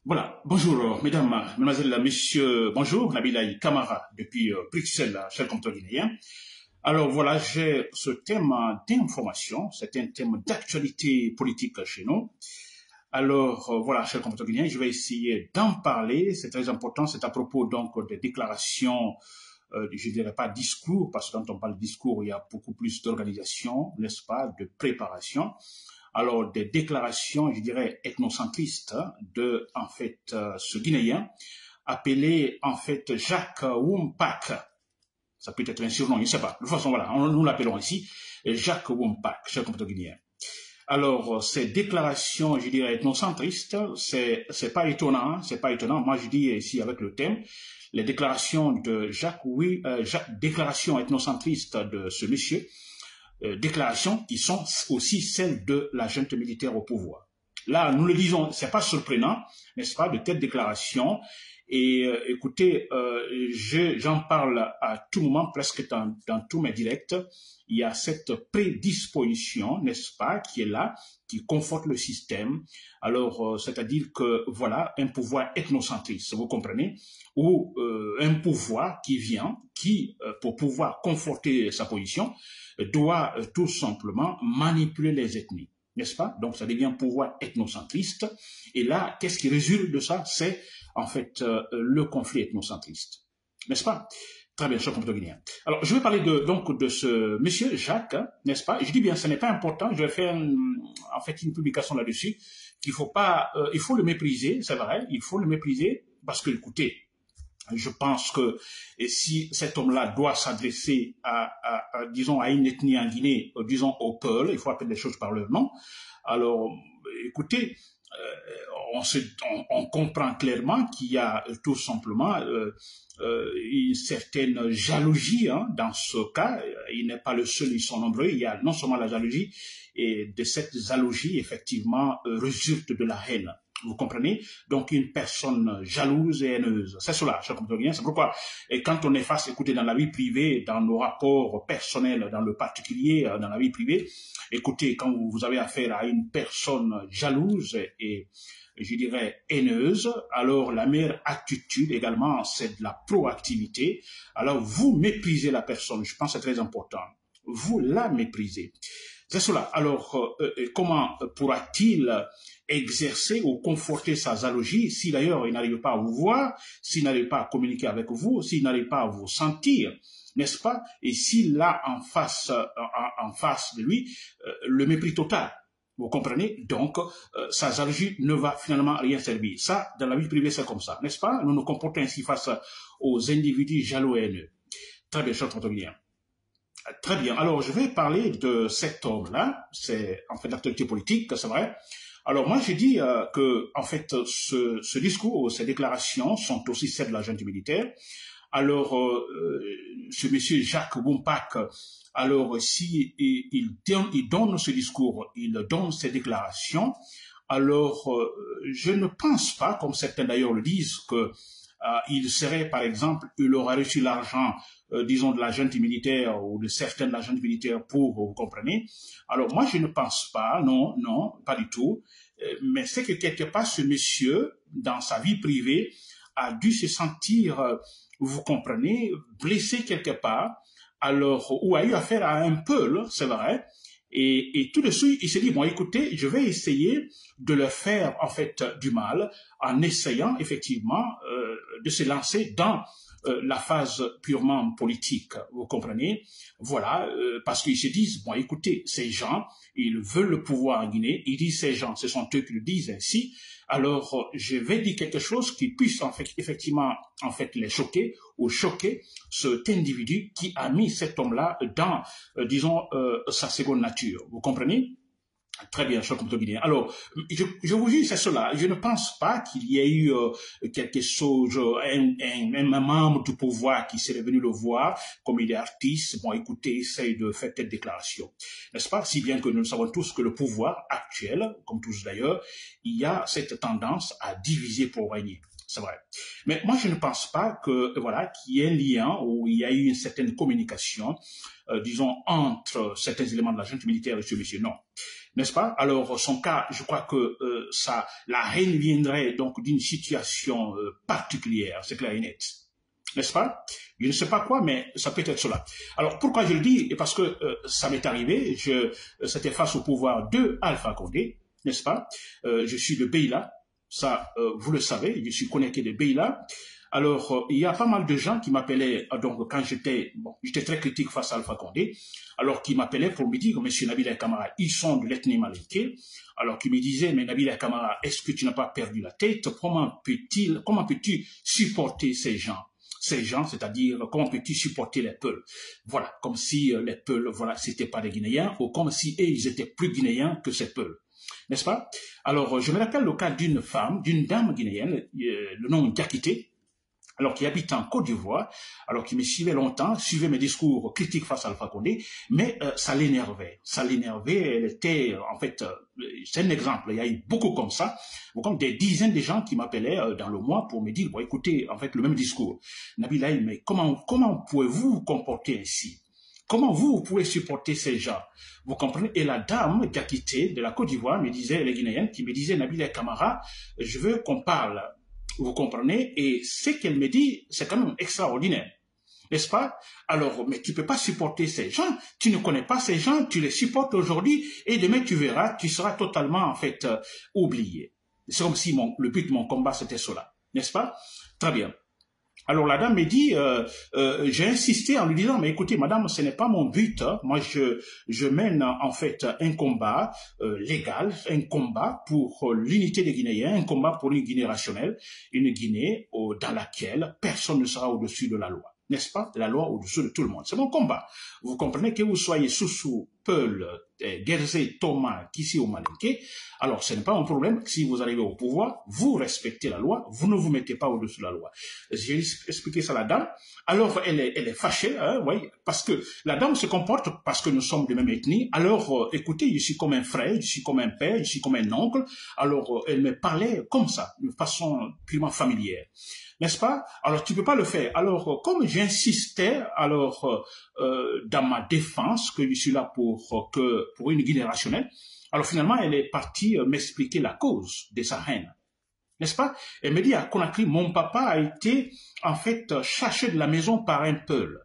Voilà, bonjour mesdames, mesdemoiselles, messieurs, bonjour, Nabilaï Kamara depuis Bruxelles, cher compteur guinéen. Alors voilà, j'ai ce thème d'information, c'est un thème d'actualité politique chez nous. Alors voilà, cher compteur guinéen, je vais essayer d'en parler, c'est très important, c'est à propos donc des déclarations, je dirais pas discours, parce que quand on parle de discours, il y a beaucoup plus d'organisation, n'est-ce pas, de préparation. Alors des déclarations, je dirais, ethnocentristes de, en fait, ce Guinéen appelé, en fait, Jacques Wumpak. Ça peut être un surnom, je ne sais pas. De toute façon, voilà, nous l'appelons ici Jacques Wumpak, cher compatriote guinéen. Alors, ces déclarations, je dirais, ethnocentristes, c'est pas étonnant, c'est pas étonnant. Moi, je dis ici avec le thème, les déclarations de déclarations ethnocentristes de ce monsieur, déclarations qui sont aussi celles de la junte militaire au pouvoir. Là, nous le disons, c'est pas surprenant, n'est-ce pas, de telles déclarations. Et écoutez, j'en parle à tout moment, presque dans tous mes directs. Il y a cette prédisposition, n'est-ce pas, qui est là, qui conforte le système. Alors, c'est-à-dire que voilà, un pouvoir ethnocentriste, vous comprenez, ou un pouvoir qui vient, qui, pour pouvoir conforter sa position, doit tout simplement manipuler les ethnies, n'est-ce pas? Donc ça devient un pouvoir ethnocentriste. Et là, qu'est-ce qui résulte de ça? C'est en fait le conflit ethnocentriste, n'est-ce pas? Très bien, cher compatriote guinéen. Alors, je vais parler donc de ce monsieur Jacques, n'est-ce pas? Je dis bien, ce n'est pas important. Je vais faire en fait une publication là-dessus. Qu'il faut pas, il faut le mépriser, c'est vrai. Il faut le mépriser parce que, écoutez, je pense que si cet homme-là doit s'adresser disons, à une ethnie en Guinée, disons au Peul, il faut appeler les choses par leur nom. Alors, écoutez, on comprend clairement qu'il y a tout simplement une certaine jalousie dans ce cas. Il n'est pas le seul, ils sont nombreux. Il y a non seulement la jalousie, et de cette jalousie, effectivement, résulte de la haine. Vous comprenez? Donc, une personne jalouse et haineuse. C'est cela, cher compatriote. C'est pourquoi, et quand on est face, écoutez, dans la vie privée, dans nos rapports personnels, dans le particulier, dans la vie privée, écoutez, quand vous avez affaire à une personne jalouse et, je dirais, haineuse, alors la meilleure attitude également, c'est de la proactivité. Alors, vous méprisez la personne. Je pense que c'est très important. Vous la méprisez. C'est cela. Alors, comment pourra-t-il exercer ou conforter sa jalousie si d'ailleurs il n'arrive pas à vous voir, s'il n'arrive pas à communiquer avec vous, s'il n'arrive pas à vous sentir, n'est-ce pas? Et s'il a en face de lui le mépris total. Vous comprenez? Donc, sa jalousie ne va finalement rien servir. Ça, dans la vie privée, c'est comme ça, n'est-ce pas? Nous nous comportons ainsi face aux individus jaloux et haineux. Très bien, cher Guinéen. Très bien. Alors, je vais parler de cet homme-là. C'est en fait l'actualité politique, c'est vrai. Alors, moi, j'ai dit que, en fait, ce discours, ces déclarations sont aussi celles de la junte militaire. Alors, ce monsieur Jacques Wumpak, alors, si il donne ce discours, il donne ces déclarations, alors, je ne pense pas, comme certains d'ailleurs le disent, que il serait, par exemple, il aurait reçu l'argent, disons, de la junte militaire ou de certains de la junte militaire pour, vous comprenez. Alors, moi, je ne pense pas, non, non, pas du tout. Mais c'est que quelque part, ce monsieur, dans sa vie privée, a dû se sentir, vous comprenez, blessé quelque part, alors, ou a eu affaire à un Peul, c'est vrai. Et tout de suite, il s'est dit, bon, écoutez, je vais essayer de leur faire, en fait, du mal, en essayant, effectivement, de se lancer dans la phase purement politique, vous comprenez? Voilà, parce qu'ils se disent, bon, écoutez, ces gens, ils veulent le pouvoir en Guinée, ils disent ces gens, ce sont eux qui le disent ainsi, alors je vais dire quelque chose qui puisse en fait, effectivement en fait les choquer ou choquer cet individu qui a mis cet homme-là dans, disons, sa seconde nature. Vous comprenez? Très bien, cher compatriote guinéen. Alors, je vous dis, c'est cela. Je ne pense pas qu'il y ait eu quelque chose, un membre du pouvoir qui serait venu le voir, comme il est artiste. Bon, écoutez, essaye de faire telle déclaration. N'est-ce pas? Si bien que nous savons tous que le pouvoir actuel, comme tous d'ailleurs, il y a cette tendance à diviser pour régner. C'est vrai. Mais moi, je ne pense pas que, voilà, qu'il y ait un lien où il y a eu une certaine communication, disons, entre certains éléments de la junte militaire et ce monsieur. Non. n'est-ce pas? Alors, son cas, je crois que la reine viendrait donc d'une situation particulière, c'est clair et net. N'est-ce pas? Je ne sais pas quoi, mais ça peut être cela. Alors, pourquoi je le dis? Et parce que ça m'est arrivé, c'était face au pouvoir de Alpha Condé, n'est-ce pas? Je suis de Beila, ça, vous le savez, je suis connecté de Beila. Alors, il y a pas mal de gens qui m'appelaient, donc quand j'étais très critique face à Alpha Condé, alors qui m'appelaient pour me dire, Monsieur Nabil Kamara, ils sont de l'ethnie malinké, alors qui me disaient, mais Nabil Kamara, est-ce que tu n'as pas perdu la tête? Comment peux-tu supporter ces gens, c'est-à-dire, comment peux-tu supporter les Peuls? Voilà, comme si les Peuls, voilà, c'était pas des Guinéens, ou comme si ils étaient plus Guinéens que ces Peuls. N'est-ce pas? Alors, je me rappelle le cas d'une dame guinéenne, le nom Diakité, alors qui habite en Côte d'Ivoire, alors qui me suivait longtemps, suivait mes discours critiques face à Alpha Condé, mais ça l'énervait, elle était, en fait, c'est un exemple, il y a eu beaucoup comme ça, comme des dizaines de gens qui m'appelaient dans le mois pour me dire, bon écoutez, en fait, le même discours, Nabilaï, mais comment pouvez-vous vous comporter ainsi? Comment vous pouvez supporter ces gens? Vous comprenez? Et la dame Diakité de la Côte d'Ivoire me disait, les Guinéennes, qui me disait, Nabil Kamara, je veux qu'on parle. Vous comprenez? Et ce qu'elle me dit, c'est quand même extraordinaire. N'est-ce pas? Alors, mais tu peux pas supporter ces gens. Tu ne connais pas ces gens, tu les supportes aujourd'hui et demain tu verras, tu seras totalement, en fait, oublié. C'est comme si le but de mon combat, c'était cela. N'est-ce pas? Très bien. Alors la dame me dit, j'ai insisté en lui disant, mais écoutez madame, ce n'est pas mon but, hein. Moi je mène en fait un combat légal, un combat pour l'unité des Guinéens, un combat pour une Guinée rationnelle, une Guinée dans laquelle personne ne sera au-dessus de la loi. N'est-ce pas? La loi au-dessus de tout le monde. C'est mon combat. Vous comprenez que vous soyez Soussou, Peul, Guérzé, Thomas, Kissi ou Malinké. Alors, ce n'est pas un problème. Si vous arrivez au pouvoir, vous respectez la loi. Vous ne vous mettez pas au-dessus de la loi. J'ai expliqué ça à la dame. Alors, elle est fâchée, hein, oui, parce que la dame se comporte parce que nous sommes de même ethnie. Alors, écoutez, je suis comme un frère, je suis comme un père, je suis comme un oncle. Alors, elle me parlait comme ça, de façon purement familière. N'est-ce pas? Alors, tu peux pas le faire. Alors, comme j'insistais, alors, dans ma défense, que je suis là pour une Guinée rationnelle, alors finalement, elle est partie m'expliquer la cause de sa haine. N'est-ce pas? Elle me dit, à Conakry, mon papa a été, en fait, cherché de la maison par un Peul.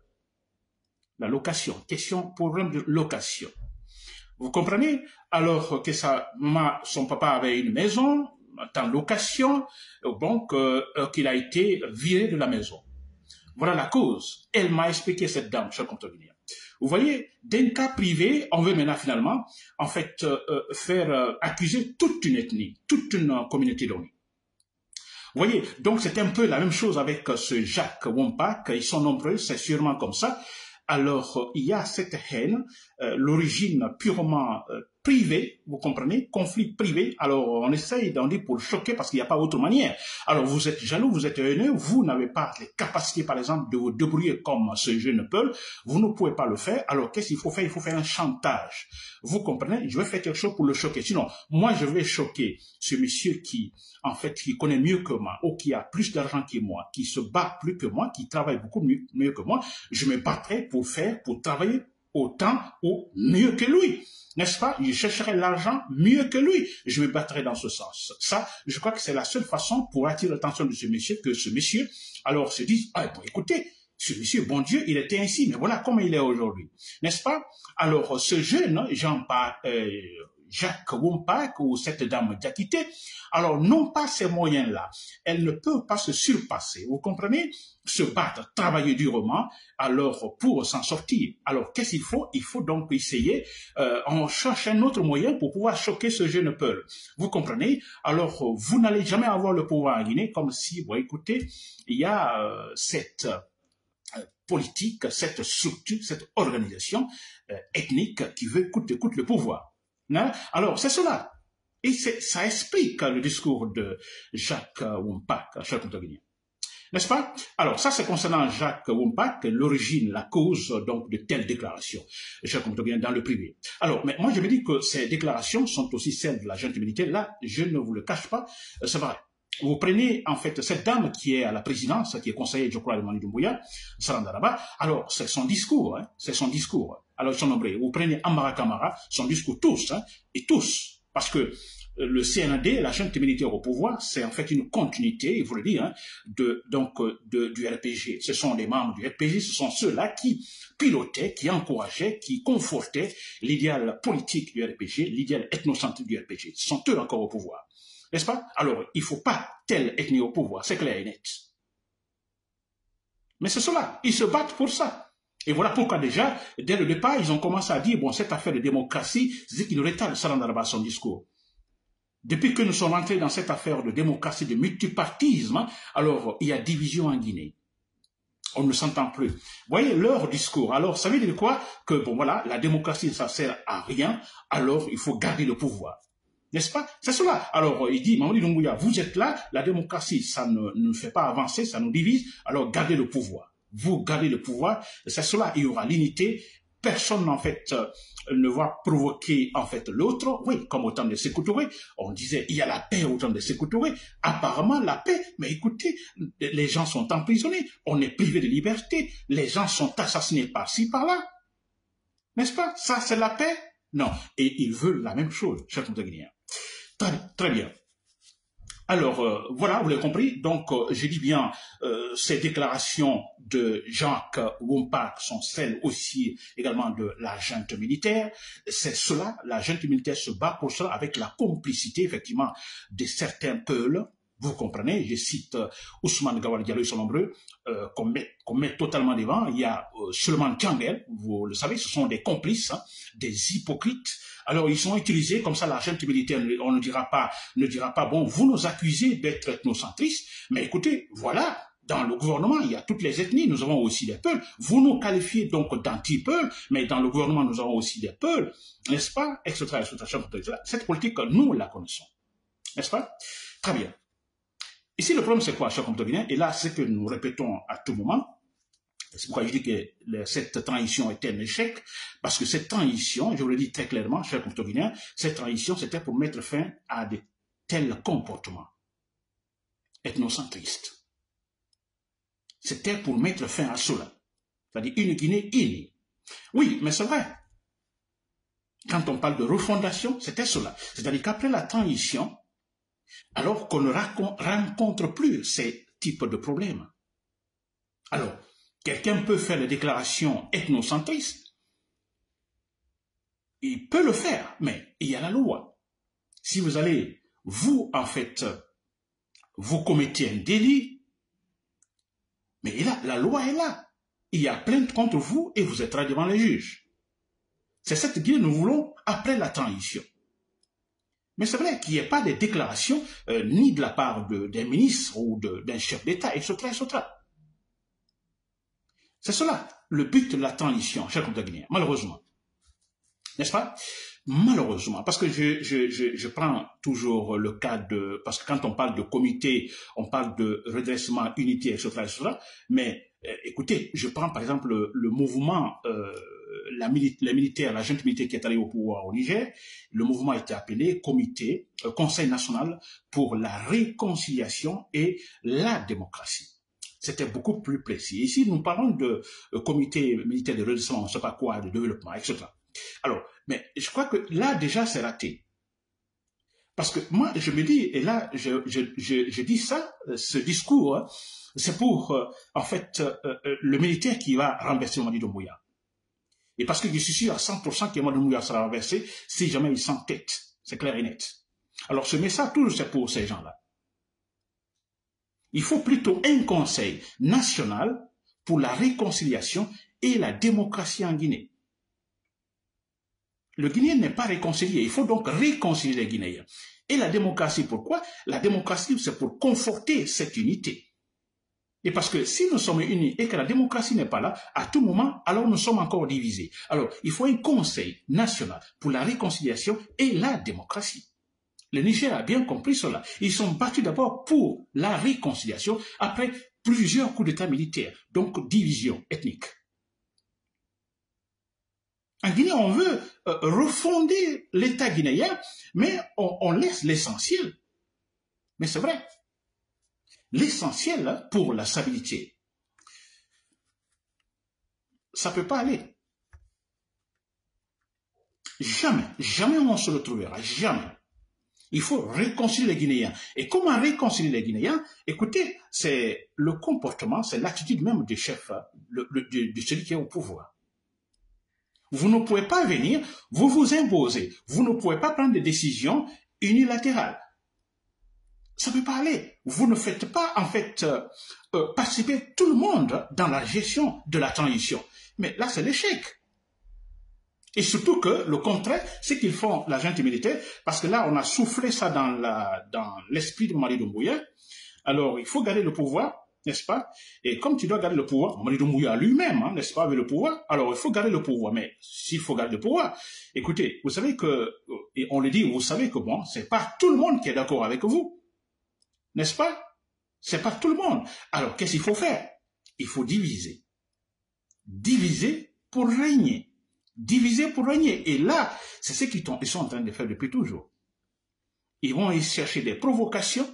La location. Problème de location. Vous comprenez? Alors que son papa avait une maison, en location, donc qu'il a été viré de la maison. Voilà la cause. Elle m'a expliqué, cette dame, cher contrevenu. Vous voyez, d'un cas privé, on veut maintenant finalement, en fait, faire accuser toute une ethnie, toute une communauté donnée. Vous voyez, donc c'est un peu la même chose avec ce Jacques Wompak. Ils sont nombreux, c'est sûrement comme ça. Alors, il y a cette haine, l'origine purement privée, vous comprenez, conflit privé. Alors, on essaye d'en dire pour le choquer parce qu'il n'y a pas autre manière. Alors, vous êtes jaloux, vous êtes haineux, vous n'avez pas les capacités, par exemple, de vous débrouiller comme ce jeune Peul. Vous ne pouvez pas le faire. Alors, qu'est-ce qu'il faut faire? Il faut faire un chantage. Vous comprenez? Je vais faire quelque chose pour le choquer. Sinon, moi, je vais choquer ce monsieur qui, en fait, qui connaît mieux que moi, ou qui a plus d'argent que moi, qui se bat plus que moi, qui travaille beaucoup mieux que moi. Je me battrai pour travailler autant ou mieux que lui. N'est-ce pas? Je chercherai l'argent mieux que lui. Je me battrai dans ce sens. Ça, je crois que c'est la seule façon pour attirer l'attention de ce monsieur, que ce monsieur, alors, se dise, ah, bon, écoutez, ce monsieur, bon Dieu, il était ainsi, mais voilà comment il est aujourd'hui. N'est-ce pas? Alors, ce jeune, Jacques Wompak ou cette dame Diakité, alors non pas ces moyens-là, elle ne peut pas se surpasser, vous comprenez? Se battre, travailler durement, alors pour s'en sortir. Alors qu'est-ce qu'il faut? Il faut donc essayer, on cherche un autre moyen pour pouvoir choquer ce jeune Peul. Vous comprenez? Alors vous n'allez jamais avoir le pouvoir en Guinée, comme si, bon écoutez, il y a cette politique, cette structure, cette organisation ethnique qui veut coûte le pouvoir. Hein? Alors, c'est cela. Et ça explique le discours de Jacques Wompak, cher contrevenu. N'est-ce pas? Alors, ça, c'est concernant Jacques Wompak, l'origine, la cause, donc, de telles déclarations, cher contrevenu, dans le privé. Alors, mais moi, je me dis que ces déclarations sont aussi celles de la junte militaire. Là, je ne vous le cache pas, c'est vrai. Vous prenez en fait cette dame qui est à la présidence, qui est conseillère, je crois, de Mamadi Doumbouya, Sarandaraba. Alors, c'est son discours, hein, c'est son discours. Alors, ils sont nombreux. Vous prenez Amara Kamara, son discours tous, hein, et tous, parce que le CNAD, la junte militaire au pouvoir, c'est en fait une continuité, il faut le dire, hein, du RPG. Ce sont les membres du RPG, ce sont ceux-là qui pilotaient, qui encourageaient, qui confortaient l'idéal politique du RPG, l'idéal ethnocentrique du RPG. Ce sont eux encore au pouvoir. N'est-ce pas? Alors, il ne faut pas telle ethnie au pouvoir, c'est clair et net. Mais c'est cela, ils se battent pour ça. Et voilà pourquoi déjà, dès le départ, ils ont commencé à dire, bon, cette affaire de démocratie, c'est qu'il retarde Sarandaraba son discours. Depuis que nous sommes entrés dans cette affaire de démocratie, de multipartisme, alors il y a division en Guinée. On ne s'entend plus. Vous voyez leur discours. Alors, ça veut dire quoi? Que, bon, voilà, la démocratie, ça sert à rien, alors il faut garder le pouvoir. N'est-ce pas? C'est cela. Alors, il dit, Mamadi Doumbouya, vous êtes là, la démocratie, ça ne nous fait pas avancer, ça nous divise, alors gardez le pouvoir. Vous gardez le pouvoir, c'est cela, il y aura l'unité. Personne, en fait, ne va provoquer, en fait, l'autre. Oui, comme au temps de Sékou Touré, on disait, il y a la paix au temps de Sékou Touré. Apparemment, la paix, mais écoutez, les gens sont emprisonnés, on est privé de liberté, les gens sont assassinés par-ci, par-là. N'est-ce pas? Ça, c'est la paix? Non. Et ils veulent la même chose, chers Guinéens. Très bien. Alors, voilà, vous l'avez compris. Donc, je dis bien, ces déclarations de Jacques Wompak sont celles aussi également de la junte militaire. C'est cela, la junte militaire se bat pour cela avec la complicité, effectivement, de certains peuples. Vous comprenez, je cite Ousmane Gawal Diallo, ils sont nombreux, qu'on met totalement devant. Il y a Suleiman Tiangel, vous le savez, ce sont des complices, hein, des hypocrites. Alors, ils sont utilisés comme ça, la junte militaire, on ne dira pas, bon, vous nous accusez d'être ethnocentristes, mais écoutez, voilà, dans le gouvernement, il y a toutes les ethnies, nous avons aussi des peuples. Vous nous qualifiez donc d'anti-peuples, mais dans le gouvernement, nous avons aussi des peuples, n'est-ce pas, etc., etc. Cette politique, nous la connaissons, n'est-ce pas? Très bien. Ici, le problème, c'est quoi, chers compatriotes? Et là, c'est ce que nous répétons à tout moment. C'est pourquoi je dis que cette transition était un échec, parce que cette transition, je vous le dis très clairement, chers compatriotes, cette transition, c'était pour mettre fin à de tels comportements ethnocentristes. C'était pour mettre fin à cela. C'est-à-dire une Guinée unie. Oui, mais c'est vrai. Quand on parle de refondation, c'était cela. C'est-à-dire qu'après la transition, alors qu'on ne rencontre plus ces types de problèmes. Alors, quelqu'un peut faire des déclarations ethnocentristes, il peut le faire, mais il y a la loi. Si vous allez, vous, en fait, vous commettez un délit, mais là, la loi est là. Il y a plainte contre vous et vous êtes là devant les juges. C'est cette Guinée que nous voulons après la transition. Mais c'est vrai qu'il n'y a pas de déclarations ni de la part d'un ministre ou d'un chef d'État, etc., etc. C'est cela, le but de la transition, chers compatriotes guinéens, malheureusement. N'est-ce pas? Malheureusement, parce que je prends toujours le cas de... Parce que quand on parle de comité, on parle de redressement, unité, etc., etc. Mais écoutez, je prends par exemple le mouvement... les militaires, la junte militaire qui est allée au pouvoir au Niger, le mouvement a été appelé Conseil national pour la réconciliation et la démocratie. C'était beaucoup plus précis. Ici, nous parlons de comité militaire de redressement, on ne sait pas quoi, de développement, etc. Alors, mais je crois que là, déjà, c'est raté. Parce que moi, je me dis, et là, je dis ça, ce discours, hein, c'est pour, en fait, le militaire qui va renverser Mamadi Doumbouya. Et parce que je suis sûr à 100% que Mamadi Doumbouya sera renversé si jamais il s'entête. C'est clair et net. Alors, ce message, toujours, c'est pour ces gens-là. Il faut plutôt un conseil national pour la réconciliation et la démocratie en Guinée. Le Guinéen n'est pas réconcilié. Il faut donc réconcilier les Guinéens. Et la démocratie, pourquoi? La démocratie, c'est pour conforter cette unité. Et parce que si nous sommes unis et que la démocratie n'est pas là, à tout moment, alors nous sommes encore divisés. Alors, il faut un conseil national pour la réconciliation et la démocratie. Le Niger a bien compris cela. Ils sont battus d'abord pour la réconciliation après plusieurs coups d'État militaires, donc division ethnique. En Guinée, on veut refonder l'État guinéen, mais on laisse l'essentiel. Mais c'est vrai. l'essentiel pour la stabilité. Ça ne peut pas aller. Jamais, jamais on se retrouvera, jamais. Il faut réconcilier les Guinéens. Et comment réconcilier les Guinéens? Écoutez, c'est le comportement, c'est l'attitude même du chef, de celui qui est au pouvoir. Vous ne pouvez pas venir, vous vous imposer. Vous ne pouvez pas prendre des décisions unilatérales. Ça ne peut pas aller. Vous ne faites pas, en fait, participer tout le monde dans la gestion de la transition. Mais là, c'est l'échec. Et surtout que le contraire, c'est qu'ils font la junte militaire, parce que là, on a soufflé ça dans l'esprit de Mamadi Doumbouya. Alors, il faut garder le pouvoir, n'est-ce pas? Et comme tu dois garder le pouvoir, Mamadi Doumbouya lui-même, hein, n'est-ce pas, avait le pouvoir. Alors, il faut garder le pouvoir. Mais s'il faut garder le pouvoir, écoutez, vous savez que, et on le dit, vous savez que bon, c'est pas tout le monde qui est d'accord avec vous. N'est-ce pas? C'est pas tout le monde. Alors, qu'est-ce qu'il faut faire? Il faut diviser. Diviser pour régner. Diviser pour régner. Et là, c'est ce qu'ils sont en train de faire depuis toujours. Ils vont y chercher des provocations,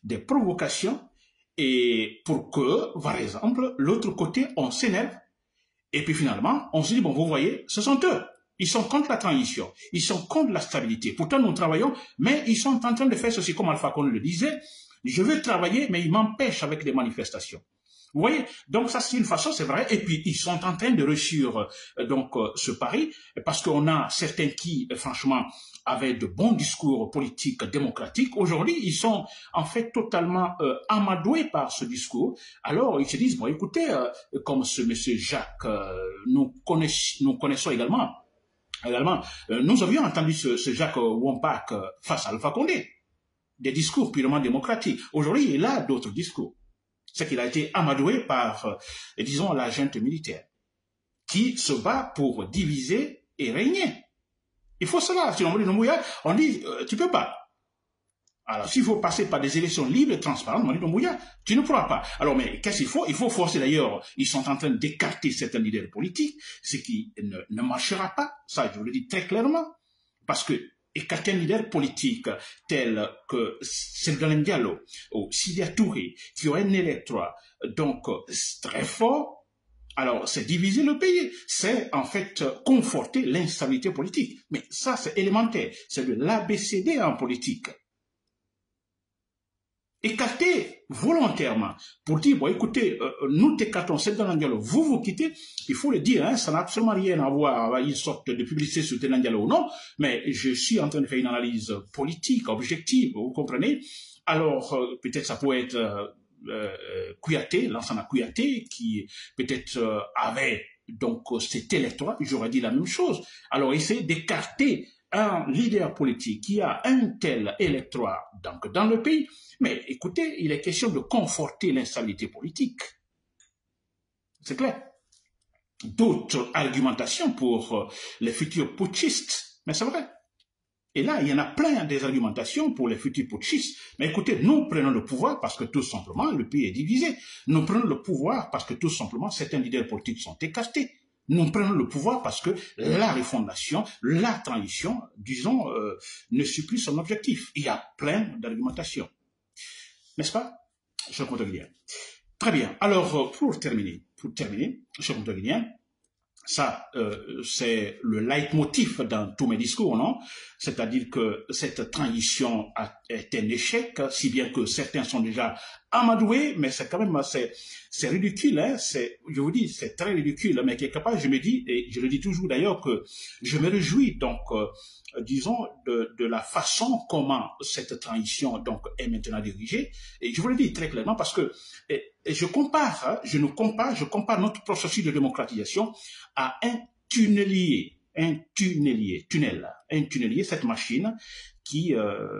et pour que, par exemple, l'autre côté, on s'énerve, et puis finalement, on se dit, bon, vous voyez, ce sont eux. Ils sont contre la transition, ils sont contre la stabilité. Pourtant, nous travaillons, mais ils sont en train de faire ceci, comme Alpha Condé le disait, je veux travailler, mais ils m'empêchent avec des manifestations. Vous voyez, donc ça c'est une façon, c'est vrai, et puis ils sont en train de réussir ce pari, parce qu'on a certains qui, franchement, avaient de bons discours politiques démocratiques. Aujourd'hui, ils sont en fait totalement amadoués par ce discours. Alors, ils se disent, bon, écoutez, comme ce monsieur Jacques, nous connaissons également, nous avions entendu ce Jacques Wompak face à Alpha Condé, des discours purement démocratiques. Aujourd'hui, il a d'autres discours. C'est qu'il a été amadoué par, disons, la junte militaire, qui se bat pour diviser et régner. Il faut cela. Sinon, on dit, tu peux pas. Alors, s'il faut passer par des élections libres et transparentes, tu ne pourras pas. Alors, mais qu'est-ce qu'il faut? Il faut forcer d'ailleurs, ils sont en train d'écarter certains leaders politiques, ce qui ne marchera pas. Ça, je vous le dis très clairement. Parce que écarter un leader politique tel que Sénégal Diallo ou Sidia Touré, qui ont un électorat donc très fort, alors c'est diviser le pays, c'est en fait conforter l'instabilité politique. Mais ça c'est élémentaire, c'est de l'ABCD en politique. Écarter volontairement pour dire, bon écoutez, nous t'écartons, Sénégal Diallo, vous quittez, il faut le dire, hein, ça n'a absolument rien à voir avec une sorte de publicité sur Sénégal Diallo ou non, mais je suis en train de faire une analyse politique, objective, vous comprenez? Alors, peut-être ça pourrait être Kouyaté, l'ancien Kouyaté, qui peut-être avait donc cet électorat, j'aurais dit la même chose. Alors, essayer d'écarter un leader politique qui a un tel électorat donc, dans le pays, mais écoutez, il est question de conforter l'instabilité politique. C'est clair. D'autres argumentations pour les futurs putschistes, mais c'est vrai. Et là, il y en a plein des argumentations pour les futurs putschistes. Mais écoutez, nous prenons le pouvoir parce que tout simplement, le pays est divisé. Nous prenons le pouvoir parce que tout simplement, certains leaders politiques sont écartés. Nous prenons le pouvoir parce que la refondation, la transition, disons, ne suit plus son objectif. Il y a plein d'argumentations. N'est-ce pas, cher Guinéen? Très bien. Alors, pour terminer, cher Guinéen, ça, c'est le leitmotiv dans tous mes discours, non? C'est-à-dire que cette transition est un échec, si bien que certains sont déjà amadoués, mais c'est quand même, c'est ridicule, hein? Je vous dis, c'est très ridicule, mais quelque part, je me dis, et je le dis toujours d'ailleurs, que je me réjouis, donc, disons, de la façon comment cette transition, donc, est maintenant dirigée. Et je vous le dis très clairement parce que, et je compare notre processus de démocratisation à un tunnelier, cette machine qui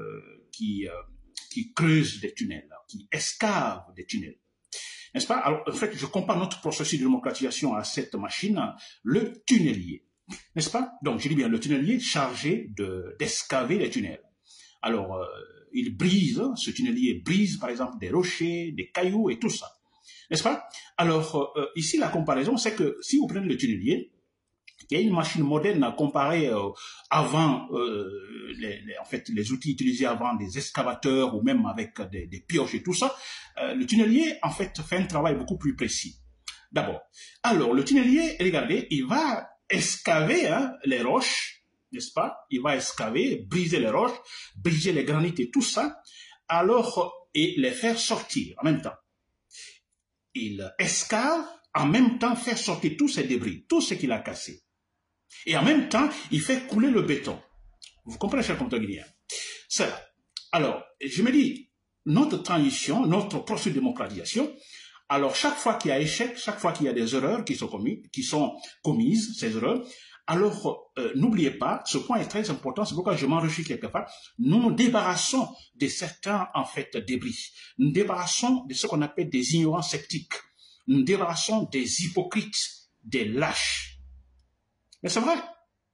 creuse des tunnels, qui escave des tunnels. N'est-ce pas? Alors, en fait, je compare notre processus de démocratisation à cette machine, le tunnelier. N'est-ce pas? Donc, je dis bien le tunnelier chargé d'escaver les tunnels. Alors, ce tunnelier brise, par exemple, des rochers, des cailloux et tout ça. N'est-ce pas? Alors, ici, la comparaison, c'est que si vous prenez le tunnelier, Il y a une machine moderne comparée avant, en fait, les outils utilisés avant, des excavateurs ou même avec des pioches et tout ça. Le tunnelier, en fait, fait un travail beaucoup plus précis. D'abord, alors, le tunnelier, regardez, il va excaver les roches, n'est-ce pas? Il va excaver, briser les roches, briser les granites et tout ça, alors, et les faire sortir en même temps. Il excave, en même temps, faire sortir tous ces débris, tout ce qu'il a cassé. Et en même temps, il fait couler le béton. Vous comprenez, cher compteur guinéen? Ça. Alors, je me dis, notre transition, notre processus de démocratisation, alors chaque fois qu'il y a échec, chaque fois qu'il y a des erreurs qui sont commises, ces erreurs, alors n'oubliez pas, ce point est très important, c'est pourquoi je m'enrichis quelque part, nous nous débarrassons de certains, en fait, débris. Nous nous débarrassons de ce qu'on appelle des ignorants sceptiques. Nous nous débarrassons des hypocrites, des lâches. Mais c'est vrai.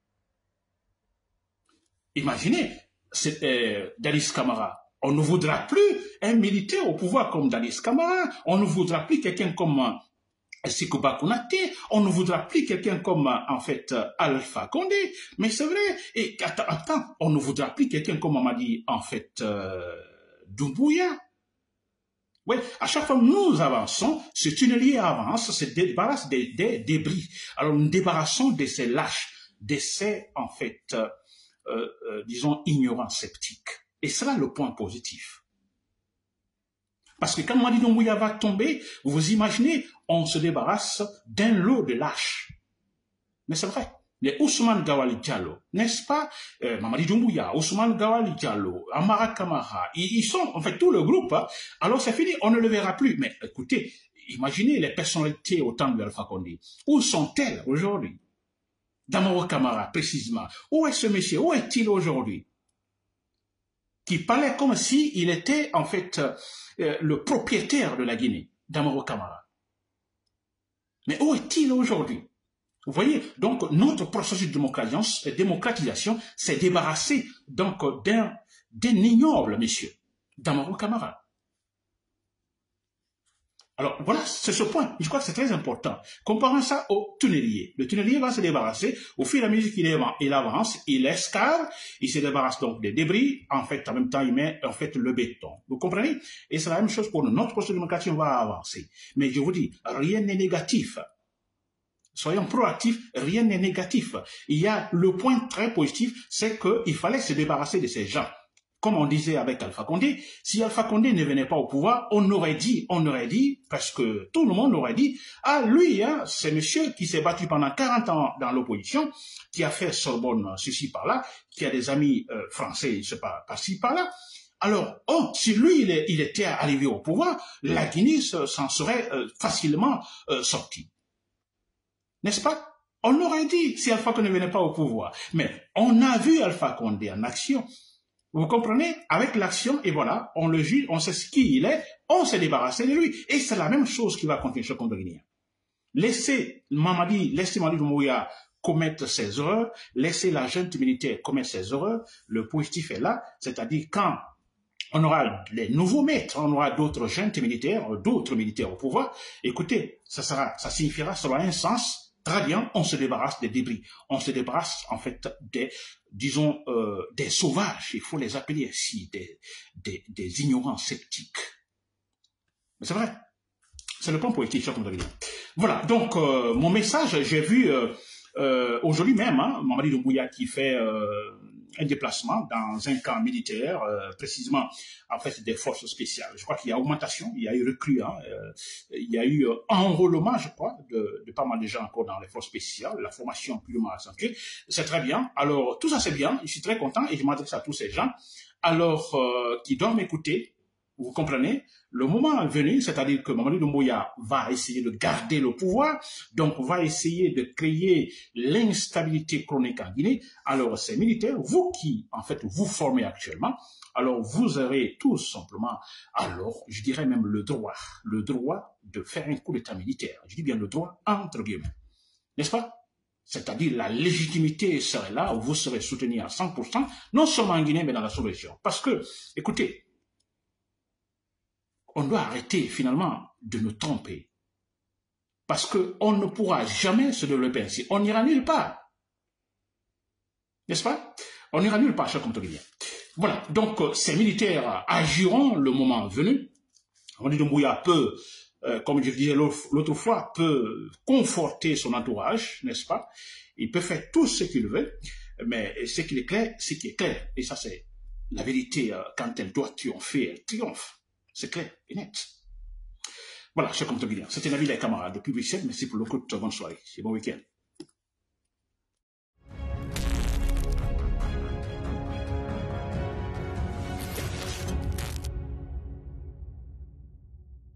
Imaginez, Dadis Camara. On ne voudra plus un militaire au pouvoir comme Dadis Camara. On ne voudra plus quelqu'un comme Sékou-Ba Konaté. On ne voudra plus quelqu'un comme, en fait, Alpha Condé. Mais c'est vrai. Et attends, on ne voudra plus quelqu'un comme Mamadi, en fait, Doumbouya. Oui, à chaque fois que nous avançons, ce tunnelier avance, se débarrasse des débris. Alors nous nous débarrassons de ces lâches, de ces, en fait, disons, ignorants sceptiques. Et c'est là le point positif. Parce que quand Mamadi Doumbouya va tomber, vous imaginez, on se débarrasse d'un lot de lâches. Mais c'est vrai. Les Ousmane Gawali Diallo, n'est-ce pas? Mamadi Doumbouya, Ousmane Gawali Diallo, Amara Kamara, ils sont, en fait, tout le groupe. Hein. Alors c'est fini, on ne le verra plus. Mais écoutez, imaginez les personnalités au temps de Alpha Condé. Où sont-elles aujourd'hui? Damaro Kamara, précisément. Où est ce monsieur? Où est-il aujourd'hui? Qui parlait comme s'il était, en fait, le propriétaire de la Guinée, Damaro Kamara. Mais où est-il aujourd'hui? Vous voyez, donc notre processus de démocratisation s'est débarrassé donc d'un ignoble monsieur, Damaro Kamara. Alors voilà, c'est ce point. Je crois que c'est très important. Comparons ça au tunnelier. Le tunnelier va se débarrasser au fur et à mesure qu'il avance, il escave, il se débarrasse donc des débris. En fait, en même temps, il met en fait le béton. Vous comprenez? Et c'est la même chose pour nous. Notre processus de démocratisation va avancer. Mais je vous dis, rien n'est négatif. Soyons proactifs, rien n'est négatif. Il y a le point très positif, c'est qu'il fallait se débarrasser de ces gens. Comme on disait avec Alpha Condé, si Alpha Condé ne venait pas au pouvoir, on aurait dit, parce que tout le monde aurait dit, ah lui, hein, c'est monsieur qui s'est battu pendant 40 ans dans l'opposition, qui a fait Sorbonne ceci par-là, qui a des amis français, je sais pas, par-ci par-là. Alors, si lui, il était arrivé au pouvoir, la Guinée s'en serait facilement sortie. N'est-ce pas? On l'aurait dit si Alpha Condé ne venait pas au pouvoir. Mais on a vu Alpha Condé en action. Vous comprenez? Avec l'action, et voilà, on le juge, on sait qui il est, on s'est débarrassé de lui. Et c'est la même chose qui va continuer chez le compte guinéen. Laissez Mamadi Doumbouya commettre ses erreurs, laissez la junte militaire commettre ses erreurs. Le positif est là, c'est-à-dire quand on aura les nouveaux maîtres, on aura d'autres juntes militaires, d'autres militaires au pouvoir. Écoutez, ça signifiera, ça aura un sens. Très bien, on se débarrasse des débris, on se débarrasse en fait des sauvages, il faut les appeler ainsi, des ignorants sceptiques. Mais c'est vrai, c'est le point politique, cher compte. Voilà, donc mon message, j'ai vu aujourd'hui même, hein, Mamadi Doumbouya qui fait un déplacement dans un camp militaire, précisément en fait des forces spéciales. Je crois qu'il y a augmentation, il y a eu recrue, hein, il y a eu enrôlement, je crois, de pas mal de gens encore dans les forces spéciales, la formation plus ou moins accentuée. C'est très bien. Alors tout ça c'est bien, je suis très content et je m'adresse à tous ces gens. Alors qui doivent m'écouter. Vous comprenez? Le moment est venu, c'est-à-dire que Mamadi Doumbouya va essayer de garder le pouvoir, donc va essayer de créer l'instabilité chronique en Guinée. Alors, ces militaires, vous qui, en fait, vous formez actuellement, alors vous aurez tout simplement, alors, je dirais même le droit de faire un coup d'état militaire. Je dis bien le droit entre guillemets. N'est-ce pas? C'est-à-dire la légitimité serait là, vous serez soutenu à 100%, non seulement en Guinée, mais dans la sous-région. Parce que, écoutez, on doit arrêter finalement de nous tromper. Parce qu'on ne pourra jamais se développer ainsi. On n'ira nulle part. N'est-ce pas? On n'ira nulle part, cher compatriotes. Voilà, donc ces militaires agiront le moment venu. Randi Doumbouya peut, comme je disais l'autre fois, peut conforter son entourage, n'est-ce pas? Il peut faire tout ce qu'il veut, mais ce qui est clair, et ça c'est la vérité, quand elle doit triompher, elle triomphe. C'est clair et net. Voilà, chers compatriotes, c'était Nabil et camarades depuis Bruxelles. Merci pour l'écoute. Bonne soirée et bon week-end.